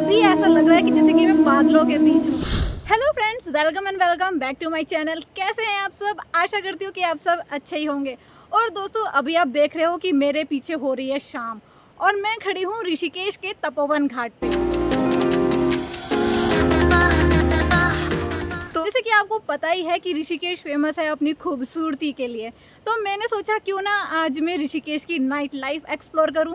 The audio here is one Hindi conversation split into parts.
अभी ऐसा लग रहा है कि जैसे कि मैं बादलों के बीच हूँ। Hello friends, welcome and welcome back to my channel. कैसे हैं आप सब? आशा करती हूँ कि आप सब अच्छे ही होंगे। और दोस्तों, अभी आप देख रहे हो कि मेरे पीछे हो रही है शाम और मैं खड़ी हूँ ऋषिकेश के तपोवन घाट पे। तो जैसे कि आपको पता ही है कि ऋषिकेश फेमस है अपनी खूबसूरती के लिए, तो मैंने सोचा क्यों ना आज मैं ऋषिकेश की नाइट लाइफ एक्सप्लोर करूँ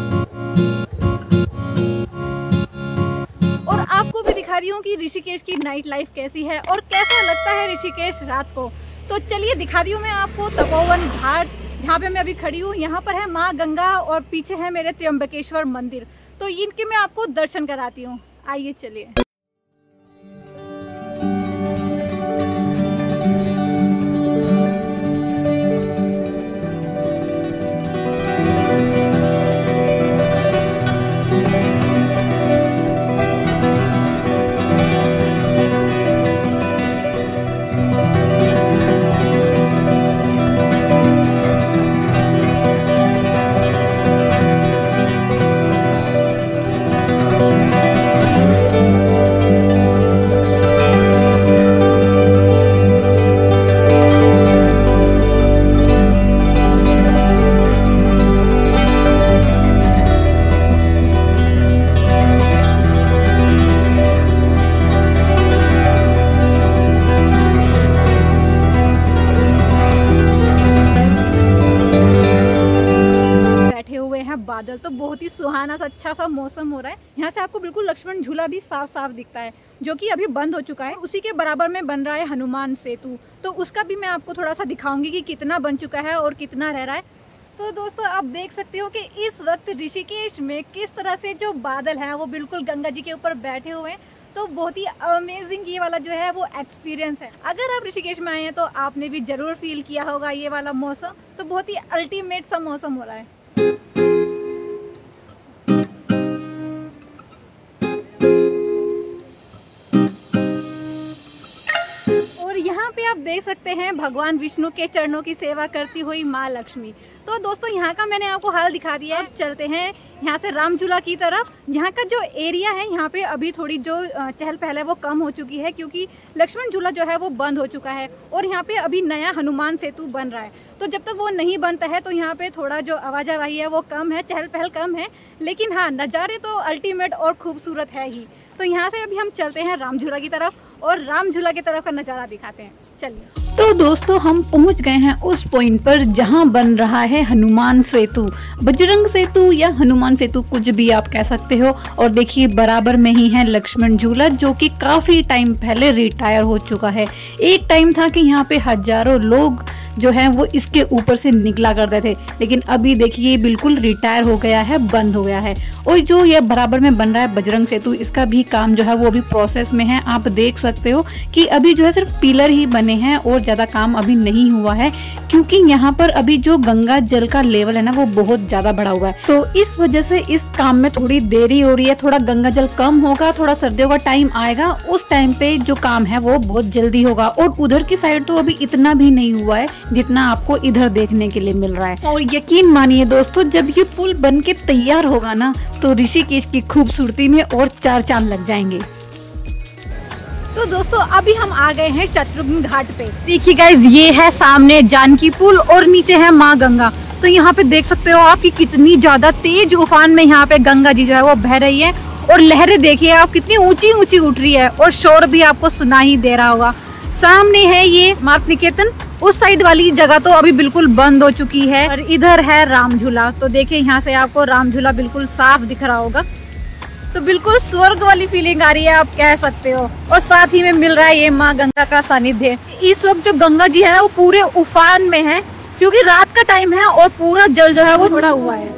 और आपको भी दिखा रही हूँ कि ऋषिकेश की नाइट लाइफ कैसी है और कैसा लगता है ऋषिकेश रात को। तो चलिए दिखा रही हूँ मैं आपको तपोवन घाट, जहाँ पे मैं अभी खड़ी हूँ। यहाँ पर है माँ गंगा और पीछे है मेरे त्र्यंबकेश्वर मंदिर। तो इनके मैं आपको दर्शन कराती हूँ। आइए चलिए। बादल तो बहुत ही सुहाना सा अच्छा सा मौसम हो रहा है। यहाँ से आपको बिल्कुल लक्ष्मण झूला भी साफ साफ दिखता है, जो कि अभी बंद हो चुका है। उसी के बराबर में बन रहा है हनुमान सेतु, तो उसका भी मैं आपको थोड़ा सा दिखाऊंगी कि कितना बन चुका है और कितना रह रहा है। तो दोस्तों, आप देख सकते हो कि इस वक्त ऋषिकेश में किस तरह से जो बादल हैं वो बिल्कुल गंगा जी के ऊपर बैठे हुए हैं। तो बहुत ही अमेजिंग ये वाला जो है वो एक्सपीरियंस है। अगर आप ऋषिकेश में आए हैं तो आपने भी जरूर फील किया होगा ये वाला मौसम। तो बहुत ही अल्टीमेट सा मौसम हो रहा है। आप देख सकते हैं भगवान विष्णु के चरणों की सेवा करती हुई माँ लक्ष्मी। तो दोस्तों, यहाँ का मैंने आपको हाल दिखा दिया है। चलते हैं यहाँ से राम झूला की तरफ। यहाँ का जो एरिया है, यहाँ पे अभी थोड़ी जो चहल पहल है वो कम हो चुकी है, क्योंकि लक्ष्मण झूला जो है वो बंद हो चुका है और यहाँ पे अभी नया हनुमान सेतु बन रहा है। तो जब तक वो नहीं बनता है तो यहाँ पे थोड़ा जो आवाजाही है वो कम है, चहल पहल कम है, लेकिन हाँ, नज़ारे तो अल्टीमेट और खूबसूरत है ही। तो यहाँ से अभी हम चलते हैं राम झूला की तरफ और राम झूला की तरफ का नज़ारा दिखाते हैं। चलिए। तो दोस्तों, हम पहुँच गए हैं उस पॉइंट पर जहाँ बन रहा है हनुमान सेतु, बजरंग सेतु या हनुमान सेतु, कुछ भी आप कह सकते हो। और देखिए, बराबर में ही है लक्ष्मण झूला, जो कि काफी टाइम पहले रिटायर हो चुका है। एक टाइम था कि यहाँ पे हजारों लोग जो है वो इसके ऊपर से निकला करते थे, लेकिन अभी देखिए बिल्कुल रिटायर हो गया है, बंद हो गया है। और जो ये बराबर में बन रहा है बजरंग सेतु, इसका भी काम जो है वो अभी प्रोसेस में है। आप देख सकते हो कि अभी जो है सिर्फ पिलर ही बने हैं और ज्यादा काम अभी नहीं हुआ है, क्योंकि यहाँ पर अभी जो गंगा जल का लेवल है ना वो बहुत ज्यादा बढ़ा हुआ है। तो इस वजह से इस काम में थोड़ी देरी हो रही है। थोड़ा गंगा जल कम होगा, थोड़ा सर्दियों का टाइम आएगा, उस टाइम पे जो काम है वो बहुत जल्दी होगा। और उधर की साइड तो अभी इतना भी नहीं हुआ है जितना आपको इधर देखने के लिए मिल रहा है। और यकीन मानिए दोस्तों, जब ये पुल बन के तैयार होगा ना, तो ऋषिकेश की खूबसूरती में और चार चांद लग जाएंगे। तो दोस्तों, अभी हम आ गए हैं शत्रुघ्न घाट पे। देखिए गाइस, ये है सामने जानकी पुल और नीचे है माँ गंगा। तो यहाँ पे देख सकते हो आप कि कितनी ज्यादा तेज उफान में यहाँ पे गंगा जी जो है वो बह रही है। और लहरें देखिए आप कितनी ऊंची ऊंची उठ रही है और शोर भी आपको सुना ही दे रहा होगा। सामने है ये मात निकेतन, उस साइड वाली जगह तो अभी बिल्कुल बंद हो चुकी है। और इधर है राम झूला। तो देखिए, यहाँ से आपको राम झूला बिल्कुल साफ दिख रहा होगा। तो बिल्कुल स्वर्ग वाली फीलिंग आ रही है, आप कह सकते हो। और साथ ही में मिल रहा है ये माँ गंगा का सानिध्य। इस वक्त जो गंगा जी है वो पूरे उफान में है, क्योंकि रात का टाइम है और पूरा जल जो है वो बढ़ा हुआ है।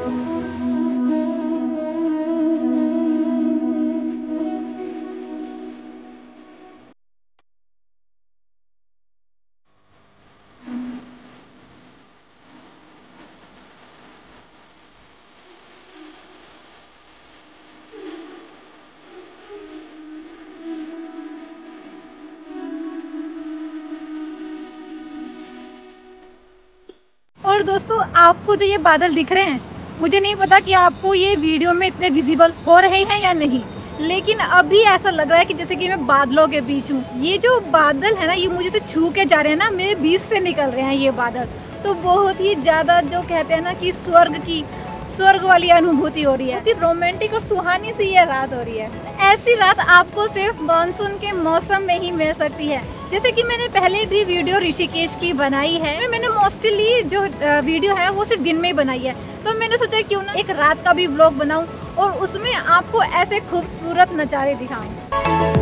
और दोस्तों, आपको जो ये बादल दिख रहे हैं, मुझे नहीं पता कि आपको ये वीडियो में इतने विजिबल हो रहे हैं या नहीं, लेकिन अभी ऐसा लग रहा है कि जैसे कि मैं बादलों के बीच हूँ। ये जो बादल है ना, ये मुझे से छू के जा रहे हैं ना, मेरे बीच से निकल रहे हैं ये बादल। तो बहुत ही ज़्यादा जो कहते हैं ना कि स्वर्ग वाली अनुभूति हो रही है। बहुत रोमांटिक और सुहानी सी ये रात हो रही है। ऐसी रात आपको सिर्फ मानसून के मौसम में ही मिल सकती है। जैसे कि मैंने पहले भी वीडियो ऋषिकेश की बनाई है, मैंने मोस्टली जो वीडियो है वो सिर्फ दिन में ही बनाई है। तो मैंने सोचा क्यों ना एक रात का भी व्लॉग बनाऊं और उसमें आपको ऐसे खूबसूरत नज़ारे दिखाऊं।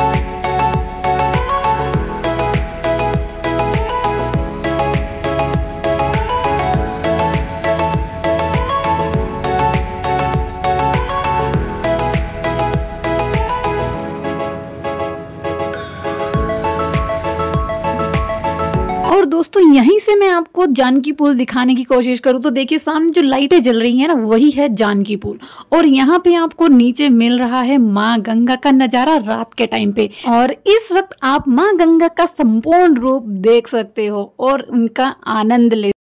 और दोस्तों यहीं से मैं आपको जानकी पुल दिखाने की कोशिश करूँ तो देखिए सामने जो लाइटें जल रही हैं ना, वही है जानकी पुल। और यहाँ पे आपको नीचे मिल रहा है माँ गंगा का नजारा रात के टाइम पे। और इस वक्त आप माँ गंगा का संपूर्ण रूप देख सकते हो और उनका आनंद ले